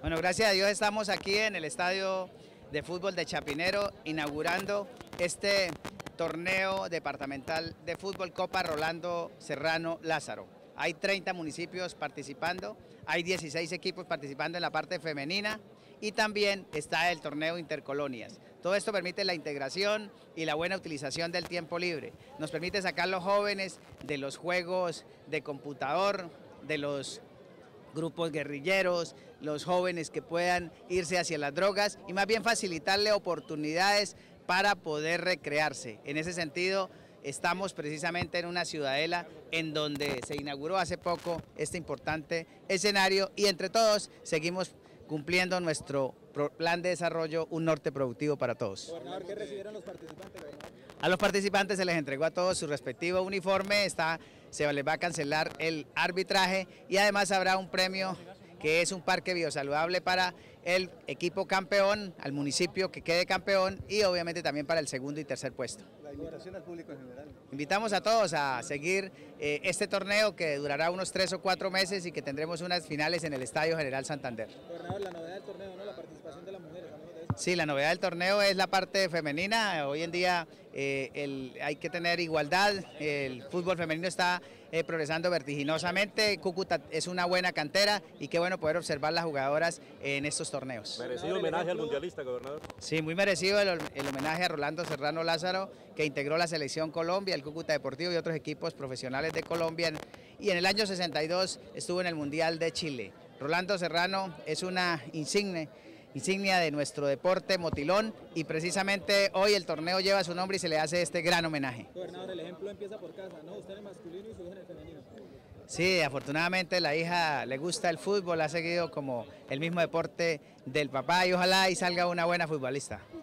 Bueno, gracias a Dios estamos aquí en el estadio de fútbol de Chapinero inaugurando este torneo departamental de fútbol Copa Rolando Serrano Lázaro. Hay 30 municipios participando, hay 16 equipos participando en la parte femenina y también está el torneo intercolonias. Todo esto permite la integración y la buena utilización del tiempo libre. Nos permite sacar a los jóvenes de los juegos de computador, de los grupos guerrilleros, los jóvenes que puedan irse hacia las drogas y más bien facilitarle oportunidades para poder recrearse. En ese sentido, estamos precisamente en una ciudadela en donde se inauguró hace poco este importante escenario y entre todos seguimos cumpliendo nuestro plan de desarrollo, un norte productivo para todos. Gobernador, ¿qué recibieron los participantes? A los participantes se les entregó a todos su respectivo uniforme, se les va a cancelar el arbitraje y además habrá un premio que es un parque biosaludable para el equipo campeón, al municipio que quede campeón y obviamente también para el segundo y tercer puesto. La invitación al público en general. Invitamos a todos a seguir este torneo que durará unos 3 o 4 meses y que tendremos unas finales en el Estadio General Santander. Gobernador, la novedad del torneo, ¿no? La participación de las mujeres. Sí, la novedad del torneo es la parte femenina. Hoy en día hay que tener igualdad, el fútbol femenino está progresando vertiginosamente, Cúcuta es una buena cantera y qué bueno poder observar las jugadoras en estos torneos. Merecido homenaje al mundialista, gobernador. Sí, muy merecido el homenaje a Rolando Serrano Lázaro, que integró la Selección Colombia, el Cúcuta Deportivo y otros equipos profesionales de Colombia, y en el año 62 estuvo en el Mundial de Chile. Rolando Serrano es una insignia de nuestro deporte motilón y precisamente hoy el torneo lleva su nombre y se le hace este gran homenaje. Gobernador, el ejemplo empieza por casa, ¿no? Usted en el masculino y su hija en el femenino. Sí, afortunadamente la hija le gusta el fútbol, ha seguido como el mismo deporte del papá y ojalá y salga una buena futbolista.